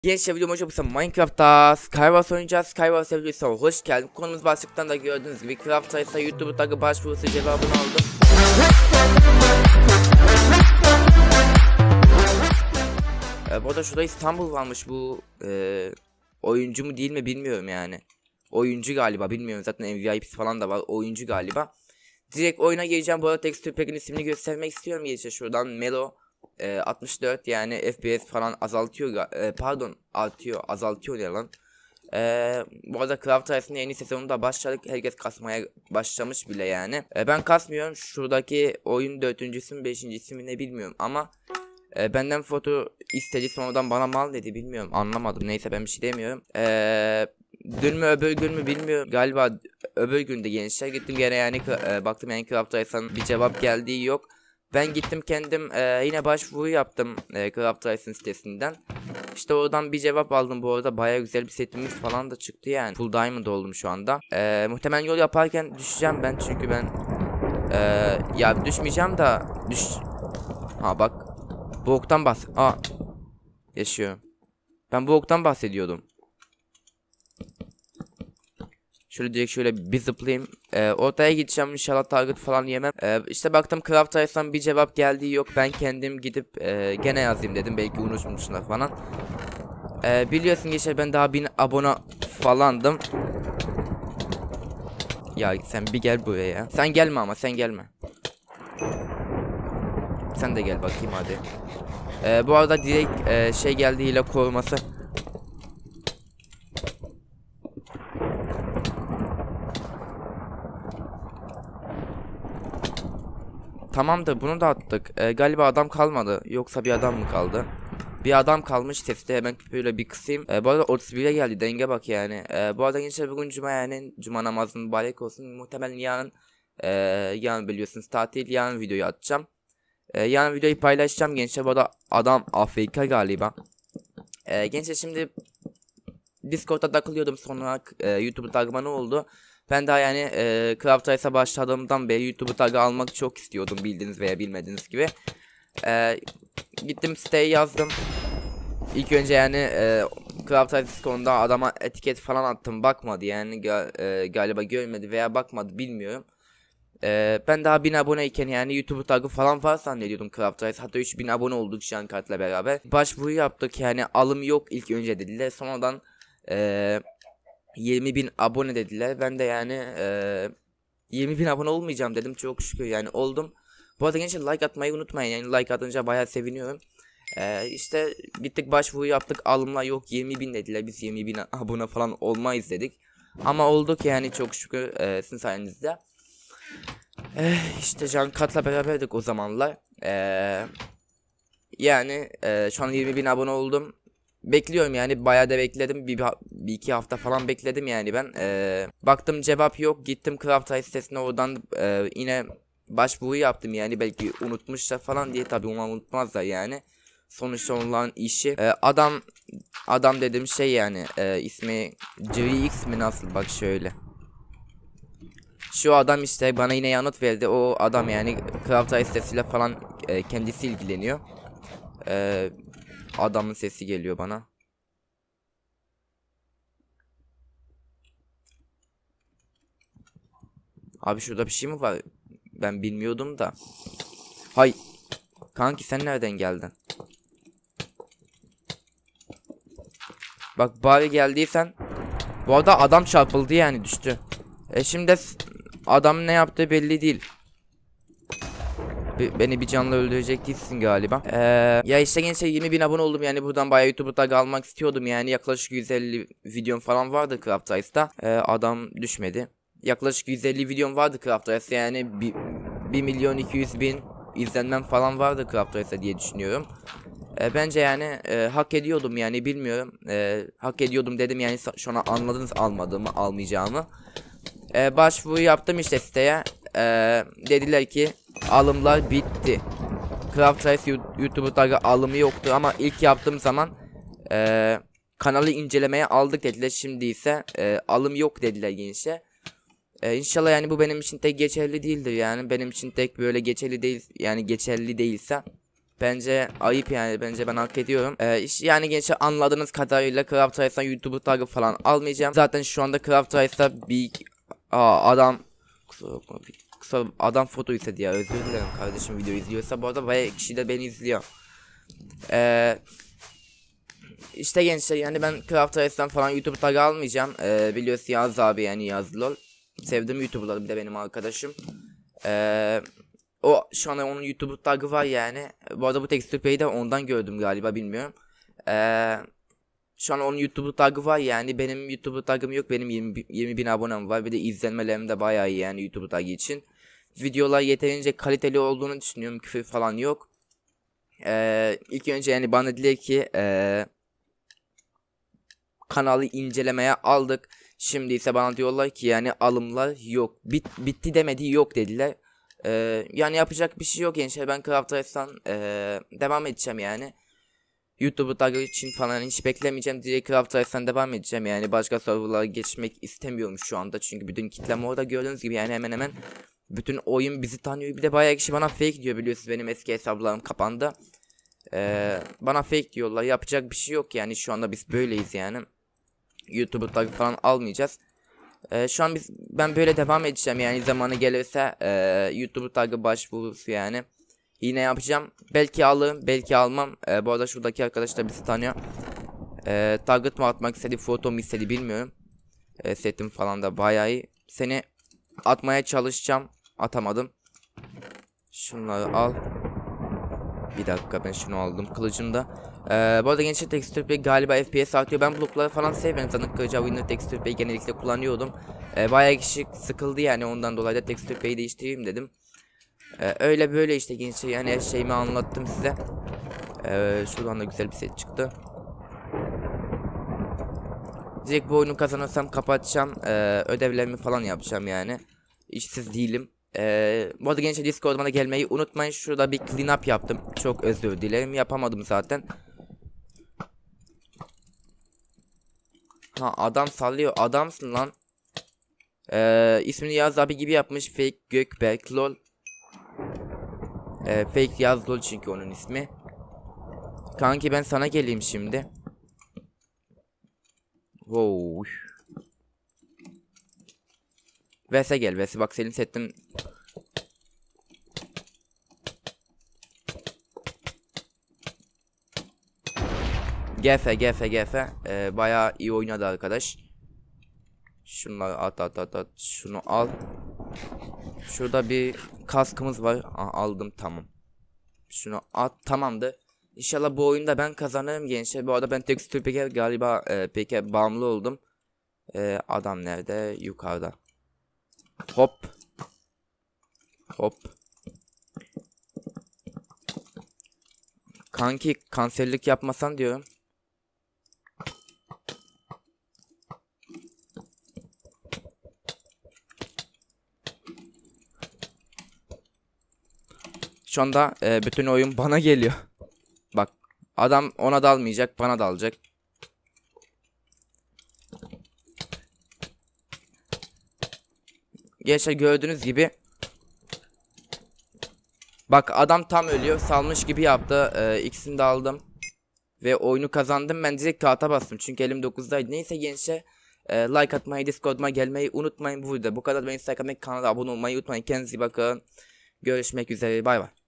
Gençler videoma çok kısa Minecraft'ta Skywars oynayacağız. Skywars servisine hoş geldin. Konumuz başlıktan da gördüğünüz gibi Craft ise YouTube tagı başvurusu cevabını aldım. Bu arada şurada İstanbul varmış, bu oyuncu mu değil mi bilmiyorum yani. Oyuncu galiba, bilmiyorum, zaten MVIP'si falan da var, oyuncu galiba. Direkt oyuna gireceğim. Bu arada texture pack'in ismini göstermek istiyorum. Geçe şuradan Melo 64, yani FPS falan azaltıyor, pardon artıyor, azaltıyor ya lan. Bu arada Craft arasında yeni sezonu da başladık. Herkes kasmaya başlamış bile yani. Ben kasmıyorum. Şuradaki oyun 4.'sü mü 5.'si mi ne bilmiyorum ama benden foto istedi, sonradan bana mal dedi, bilmiyorum, anlamadım, neyse ben bir şey demiyorum. Dün mü öbür gün mü bilmiyorum, galiba öbür günde gençler, gittim gene yani baktım yani Craft Rice'ın bir cevap geldiği yok. Ben gittim kendim yine başvuru yaptım Craft Rice'ın sitesinden. İşte oradan bir cevap aldım. Bu arada baya güzel bir setimiz falan da çıktı yani. Full diamond oldum şu anda. Muhtemelen yol yaparken düşeceğim ben, çünkü ben ya düşmeyeceğim da ha bak, bu oktan yaşıyor. Ben bu oktan bahsediyordum. Şöyle direkt şöyle bir zıplayayım. Ortaya gideceğim inşallah, target falan yemem. İşte baktım Craft Rice'dan bir cevap geldiği yok. Ben kendim gidip gene yazayım dedim. Belki unutmuşlar falan. Biliyorsun geçer, ben daha 1000 abone falandım. Ya sen bir gel buraya ya. Sen gelme ama, sen gelme. Sen de gel bakayım hadi. Bu arada direkt şey geldi, hile koruması. Tamamdır, bunu da attık. Galiba adam kalmadı. Yoksa bir adam mı kaldı? Bir adam kalmış. Sesi hemen böyle bir kısayım. Bu arada 31'e geldi. Denge bak yani. Bu arada gençler bugün cuma, yani cuma namazının mübarek olsun. Muhtemelen yarın biliyorsunuz tatil. Yarın videoyu atacağım. Yarın videoyu paylaşacağım gençler. Bu arada adam Afrika galiba. Gençler şimdi Discord'da takılıyordum, sonra YouTube tagıma ne oldu? Ben daha yani Craft Rice'a başladığımdan beri YouTube tagı almak çok istiyordum, bildiğiniz veya bilmediğiniz gibi. Gittim siteye yazdım. İlk önce yani Craft Rice Discord'da adama etiket falan attım, bakmadı yani, galiba görmedi veya bakmadı, bilmiyorum. Ben daha 1000 aboneyken yani YouTube tagı falan var zannediyordum Craft Rice. Hatta 3000 abone olduk şu an kartla beraber. Başvuru yaptık yani, alım yok ilk önce dediler. Sonradan 20.000 abone dediler. Ben de yani 20.000 abone olmayacağım dedim, çok şükür yani oldum. Bu arada gençler like atmayı unutmayın, yani like atınca bayağı seviniyorum. İşte gittik başvuru yaptık, alımlar yok, 20.000 dediler. Biz 20.000 abone falan olmayız dedik. Ama olduk yani, çok şükür sizin sayenizde. İşte Can Kat'la beraberdik o zamanlar. Yani şu an 20.000 abone oldum. Bekliyorum yani, bayağı da bekledim. Bir iki hafta falan bekledim yani ben. Baktım cevap yok. Gittim Craft Rice sitesine, oradan yine başvuru yaptım yani, belki unutmuşlar falan diye. Tabii onu unutmazlar yani. Sonuçta onların işi. Adam dedim şey yani, ismi GX mi nasıl, bak şöyle. Şu adam işte bana yine yanıt verdi. O adam yani Craft Rice sitesiyle falan kendisi ilgileniyor. Adamın sesi geliyor bana. Abi şurada bir şey mi var? Ben bilmiyordum da. Hay. Kanki sen nereden geldin? Bak bari geldiysen. Bu arada adam çarpıldı yani, düştü. Şimdi adam ne yaptığı belli değil. Beni bir canlı öldürecek değilsin galiba. Ya işte gençler 20.000 abone oldum yani, buradan bayağı YouTube'u tag almak istiyordum yani, yaklaşık 150 videom falan vardı Craft Rice'da. Adam düşmedi. Yaklaşık 150 videom vardı Craft Rice'da yani, 1.200.000 izlenmem falan vardı Craft Rice'da diye düşünüyorum. Bence yani hak ediyordum yani, bilmiyorum. Hak ediyordum dedim yani, şu an anladınız almadığımı, almayacağımı. Başvuru yaptım işte siteye. Dediler ki alımlar bitti. Craft Rice YouTube tagı alımı yoktu ama ilk yaptığım zaman kanalı incelemeye aldık dediler. Şimdi ise alım yok dediler gençler. İnşallah yani bu benim için tek geçerli değildir yani, benim için tek böyle geçerli değil yani, geçerli değilse Bence ayıp yani, bence ben hak ediyorum. Yani gençler anladığınız kadarıyla Craft Rice'dan YouTuber tagı falan almayacağım. Zaten şu anda Craft Rice'da bir adam adam foto istedi ya, özür dilerim kardeşim video izliyorsa. Bu arada bayağı kişi de beni izliyor. İşte gençler yani ben Craft Rice'dan falan YouTube tagı almayacağım. Biliyorsun Yaz abi, yani Yaz LOL. Sevdiğim YouTuber'lar bir de benim arkadaşım. O şu an onun YouTube tagı var yani. Bu arada bu tekstürpeyi de ondan gördüm galiba, bilmiyorum. Şu an onun YouTube tagı var yani. Benim YouTube tagım yok. Benim 20 bin abonem var. Bir de izlenmelerim de bayağı iyi yani YouTube tagı için. Videolar yeterince kaliteli olduğunu düşünüyorum. Küfür falan yok. İlk önce yani bana dediler ki kanalı incelemeye aldık. Şimdi ise bana diyorlar ki yani alımlar yok. Bitti demedi, yok dediler. Yani yapacak bir şey yok gençler. Ben Craft Rice'dan devam edeceğim yani. YouTube tagı için falan hiç beklemeyeceğim. Direkt Craft Rice'dan devam edeceğim yani. Başka serverlara geçmek istemiyorum şu anda. Çünkü bütün kitlem orada, gördüğünüz gibi yani hemen hemen bütün oyun bizi tanıyor. Bir de bayağı kişi bana fake diyor, biliyorsunuz benim eski hesaplarım kapandı. Bana fake diyorlar. Yapacak bir şey yok yani, şu anda biz böyleyiz yani. YouTube tagı falan almayacağız. Şu an ben böyle devam edeceğim yani, zamanı gelirse YouTube tagı başvurusu yani. Yine yapacağım. Belki alırım, belki almam. Bu arada şuradaki arkadaş da bizi tanıyor. Target mı atmak istedi, foto mu istedi bilmiyorum. Setim falan da bayağı iyi. Seni atmaya çalışacağım. Atamadım. Şunları al. Bir dakika, ben şunu aldım. Kılıcım da. Bu arada gençler tekstür pek galiba FPS artıyor. Ben blokları falan sevmiyorum. Zaten kılıca oyunda tekstür pek genellikle kullanıyordum. Bayağı kişi sıkıldı yani, ondan dolayı da tekstür peyi değiştireyim dedim. Öyle böyle işte gençler yani, her şeyimi anlattım size. Şuradan da güzel bir set çıktı. Direkt bu oyunu kazanırsam kapatacağım. Ödevlerimi falan yapacağım yani. İşsiz değilim. Bu arada gençler Discord'uma da gelmeyi unutmayın. Şurada bir clean up yaptım. Çok özür dilerim. Yapamadım zaten. Ha, adam sallıyor. Adamsın lan. İsmini Yaz abi gibi yapmış. Fake Gökberk lol. Fake Yaz lol çünkü onun ismi. Kanki ben sana geleyim şimdi. Wow. Vese gel Vese, bak senin setin. GF. Bayağı iyi oynadı arkadaş. Şunları at. Şunu al. Şurada bir kaskımız var. Aldım, tamam. Şunu at, tamamdır. İnşallah bu oyunda ben kazanırım gençler. Bu arada ben tekstür peke galiba peke bağımlı oldum. Adam nerede? Yukarıda. Hop. Kanki kanserlik yapmasan diyorum. Şu anda bütün oyun bana geliyor. Bak adam ona dalmayacak, bana dalacak. Gençler gördüğünüz gibi. Bak adam tam ölüyor, salmış gibi yaptı. İkisini de aldım. Ve oyunu kazandım. Ben direkt kağıta bastım çünkü elim 9'daydı. Neyse gençler, like atmayı, Discord'uma gelmeyi unutmayın. Bu kadar. Beni takip etmeyi, kanala abone olmayı unutmayın. Kendinize iyi bakın. Görüşmek üzere, bay bay.